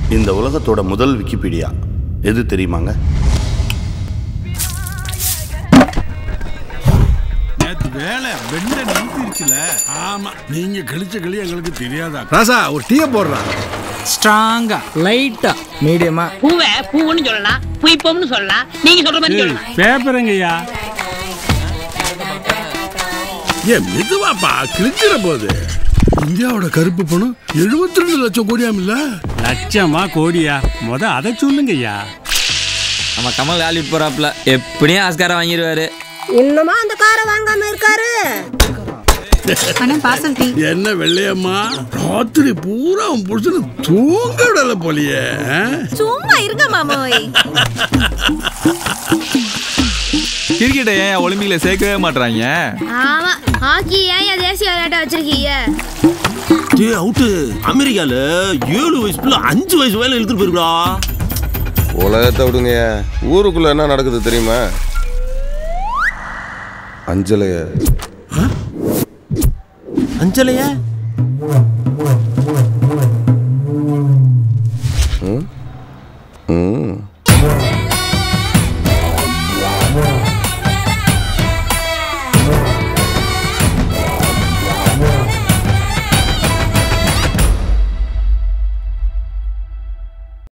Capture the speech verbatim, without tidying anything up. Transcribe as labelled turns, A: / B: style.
A: இந்த உலகத்தோட முதல் விக்கிபீடியா எது தெரியுமாங்க?
B: வேலை வெண்ட நிறுத்திருச்சுல. ஆமா, நீங்க கழிச்ச களி எங்களுக்கு தெரியாதா? ராசா ஒரு டீ போடுறா.
C: ஸ்ட்ராங்கா, லைட்டா, மீடியமா.
D: பூவை பூவுன்னு சொல்லலாம், புய்ப்பம்னு சொல்லலாம், நீங்க சொல்ற மாதிரி சொல்லலாம்.
E: பேப்பருங்கய்யா.
B: ஏ மெதுவாப்பா, கிழிச்சிட போகுது. இந்தியாவோட கருப்பு பணம் எழுபத்தி ரெண்டு லட்சம் கோடியாம் இல்ல?
E: லட்சமா கோடியா? முத அதை சொல்லுங்கய்யா.
C: நம்ம கமல் ஹாலிவுட் போறாப்ல, எப்படியும் ஆஸ்காரை வாங்கிடுவாரு.
F: இன்னுமா அந்த காரை வாங்காம இருக்காரு?
B: என்ன வெள்ளையம்மா, ராத்திரி பூரா உன் புருஷனு தூங்க விடல போலியே.
F: சும்மா இருங்க மாமோய்.
G: கிரிக்கெட்டை ஏன் ஒலிம்பிக்ல சேர்க்கவே மாட்டாங்க?
F: ஆமா, ஹாக்கி ஏன் தேசிய விளையாட்டை வச்சிருக்கீங்க?
H: டேய் அவுட், அமெரிக்கால ஏழு வயசுல அஞ்சு வயசு வேலை இழுத்துட்டு போயிருக்கா.
I: உலகத்தை விடுங்க, ஊருக்குள்ள என்ன நடக்குது தெரியுமா? அஞ்சலைய
H: அஞ்சலையா